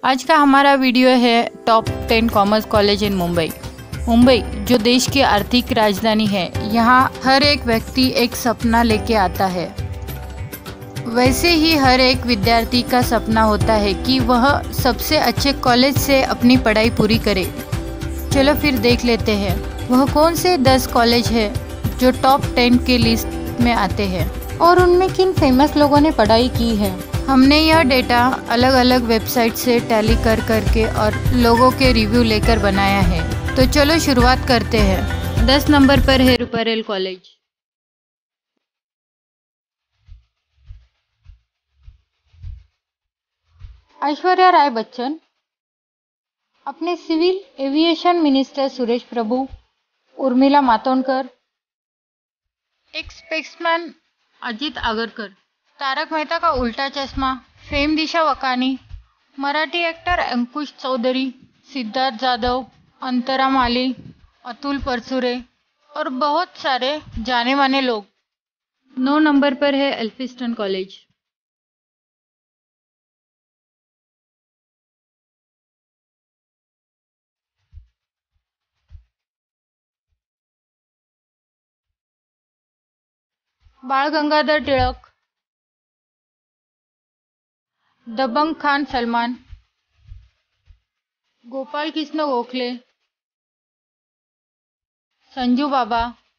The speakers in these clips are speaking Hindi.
आज का हमारा वीडियो है top 10 commerce college in Mumbai. Mumbai जो देश की आर्थिक राजधानी है, यहाँ हर एक व्यक्ति एक सपना लेके आता है। वैसे ही हर एक विद्यार्थी का सपना होता है कि वह सबसे अच्छे कॉलेज से अपनी पढ़ाई पूरी करे। चलो फिर देख लेते हैं वह कौन से 10 कॉलेज है जो टॉप 10 के लिस्ट में आते हैं और उनमें किन फेमस लोगों ने पढ़ाई की है। हमने यह डेटा अलग अलग वेबसाइट से टैली करके और लोगों के रिव्यू लेकर बनाया है। तो चलो शुरुआत करते हैं। 10 नंबर पर है रुपरेल कॉलेज। ऐश्वर्या राय बच्चन, अपने civil aviation minister Suresh Prabhu, Urmila Matondkar, ex स्पेक्समैन अजित आगरकर, तारक मेहता का उल्टा चश्मा, फेम दिशा वकानी, मराठी एक्टर अंकुश चौधरी, सिद्धार्थ जाधव, अंतरा माली, अतुल परचुरे और बहुत सारे जाने माने लोग। 9 नंबर पर है एल्फिस्टन कॉलेज। बाल गंगाधर टिळक, दबंग खान सलमान, गोपाल कृष्ण गोखले, संजू बाबा,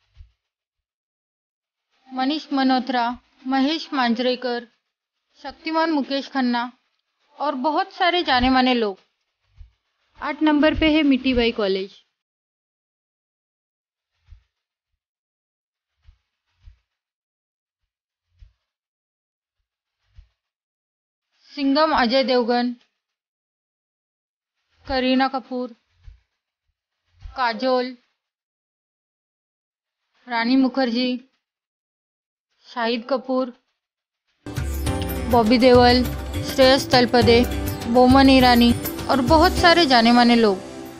मनीष मल्होत्रा, महेश मांजरेकर, शक्तिमान मुकेश खन्ना और बहुत सारे जाने माने लोग। 8 नंबर पे है मिठीबाई कॉलेज। सिंघम अजय देवगन, करीना कपूर, काजोल, रानी मुखर्जी, शाहिद कपूर, बॉबी देओल, श्रेयस तलपदे, बोमन ईरानी और बहुत सारे जाने माने लोग।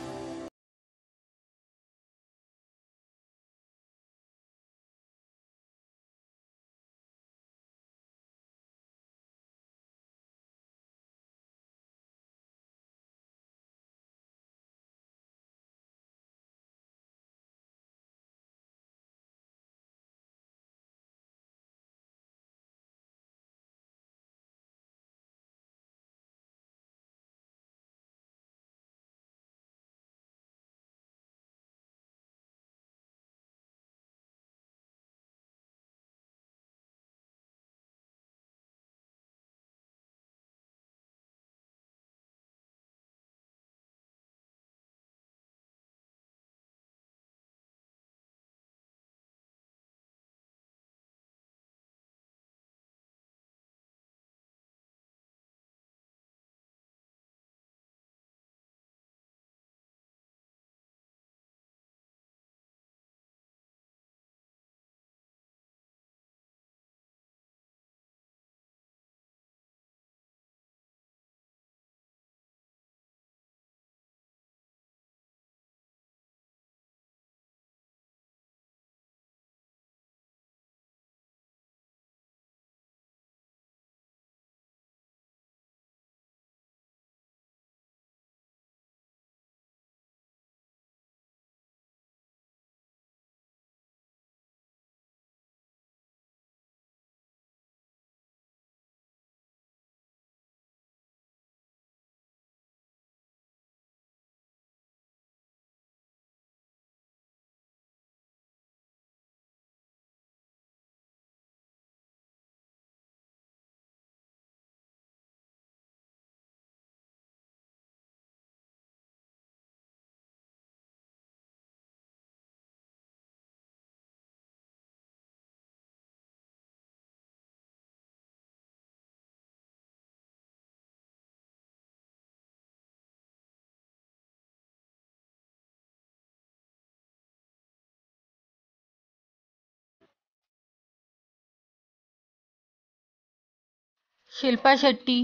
शिल्पा शेट्टी,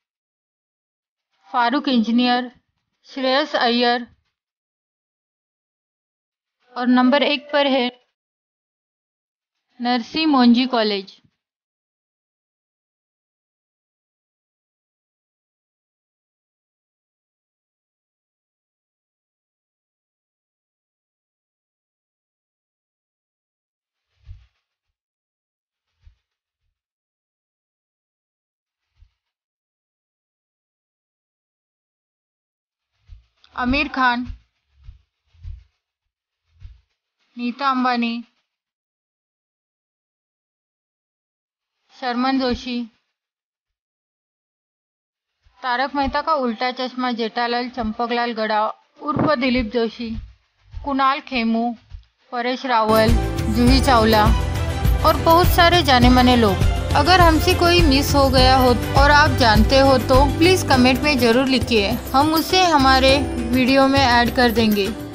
फारूक इंजीनियर, श्रेयस अय्यर और नंबर 1 पर है नरसी मोंजी कॉलेज। आमिर खान, नीता अंबानी, शर्मन जोशी, तारक मेहता का उल्टा चश्मा जेठालाल चंपकलाल गड़ा उर्फ दिलीप जोशी, कुणाल खेमू, परेश रावल, जूही चावला और बहुत सारे जाने माने लोग। अगर हमसे कोई मिस हो गया हो और आप जानते हो तो प्लीज़ कमेंट में ज़रूर लिखिए, हम उसे हमारे वीडियो में ऐड कर देंगे।